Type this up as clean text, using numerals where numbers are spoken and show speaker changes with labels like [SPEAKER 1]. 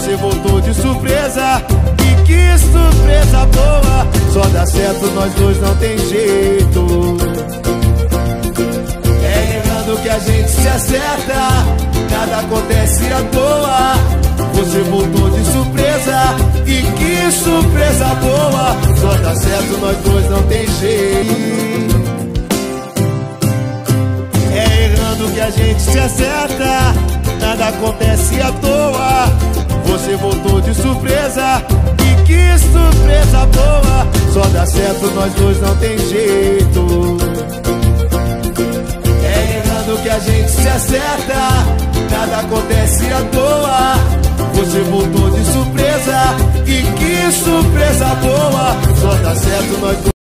[SPEAKER 1] você voltou de surpresa. E que surpresa boa, só dá certo, nós dois não tem jeito. É errando que a gente se acerta, nada acontece à toa. Você voltou de surpresa, e que surpresa boa, só dá certo, nós dois não tem jeito. É errando que a gente se acerta, nada acontece à toa. Você voltou de surpresa, e que surpresa boa, só dá certo, nós dois não tem jeito. É errando que a gente se acerta, nada acontece à toa. Você voltou de surpresa, e que surpresa boa, só dá certo, nós dois